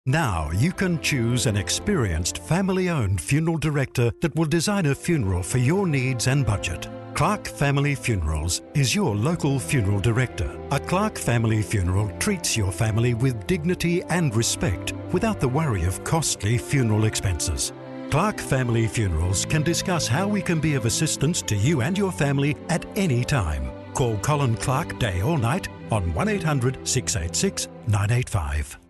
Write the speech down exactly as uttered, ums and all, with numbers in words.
Now you can choose an experienced family-owned funeral director that will design a funeral for your needs and budget. Clarke Family Funerals is your local funeral director. A Clarke Family Funeral treats your family with dignity and respect without the worry of costly funeral expenses. Clarke Family Funerals can discuss how we can be of assistance to you and your family at any time. Call Colin Clarke day or night on one eight hundred, six eight six, nine eight five.